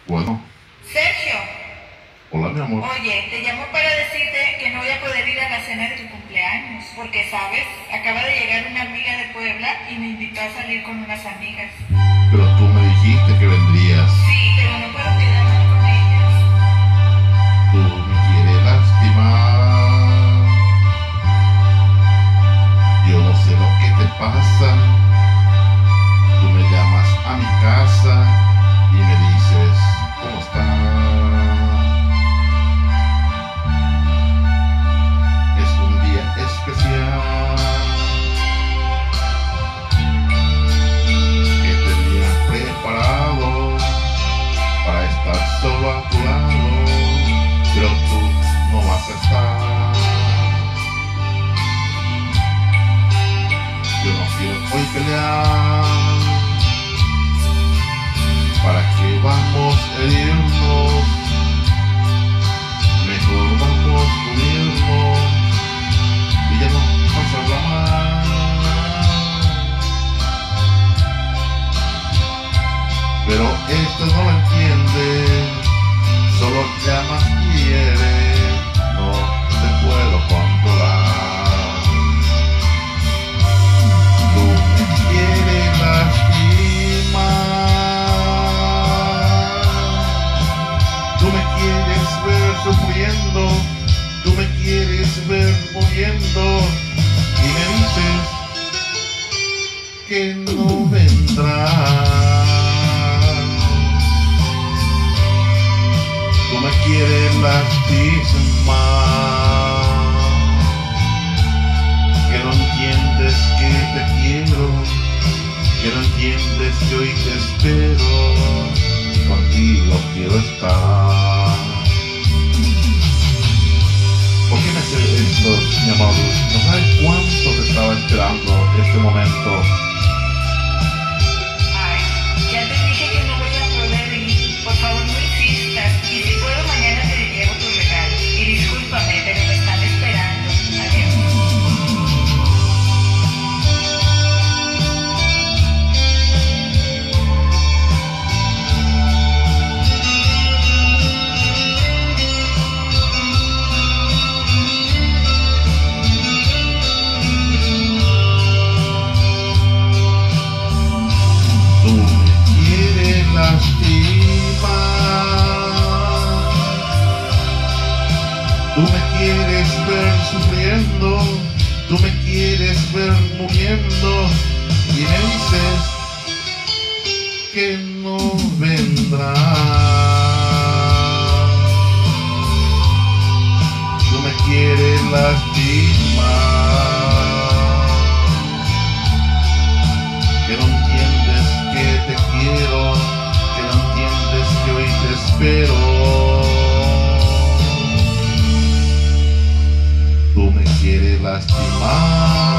Bueno, Sergio, hola mi amor. oye, te llamo para decirte que no voy a poder ir a la cena de tu cumpleaños, porque, ¿sabes? Acaba de llegar una amiga de Puebla y me invitó a salir con unas amigas. Pero tú me dijiste que vendrías. Sí, pero no puedo quedarme con ellas. Tú me quieres lastimar. Yo no sé lo que te pasa. Tú me llamas a mi casa y me dices, ¿cómo estás? Es un día especial que tenías preparado para estar solo a tu lado, pero tú no vas a estar. Yo no quiero hoy pelear. ¿Para qué vamos a herirnos? Mejor vamos a unirnos y ya no pasarla mal. Pero esto no lo entiende, solo llamas y hieres, no te puedo controlar. Tú me quieres lastimar. Tú me quieres ver sufriendo, tú me quieres ver muriendo y me dices que no vendrás. Tú me quieres lastimar, que no entiendes que te quiero, que no entiendes que hoy te espero y contigo quiero estar. ¿Por qué me haces esto, mi amor? ¿No sabes cuánto te estaba esperando este momento? Ay, ya te dije que no voy a poder ir. Por favor, no insistas. Y si puedo, mañana te llevo tu regalo. Y discúlpame, pero me están esperando. Adiós. Tú me quieres lastimar, tú me quieres ver sufriendo, tú me quieres ver muriendo y me dices que no vendrás. Tú me quieres lastimar, que no entiendes que te quiero, que no entiendes que hoy te espero. Tú me quieres lastimar.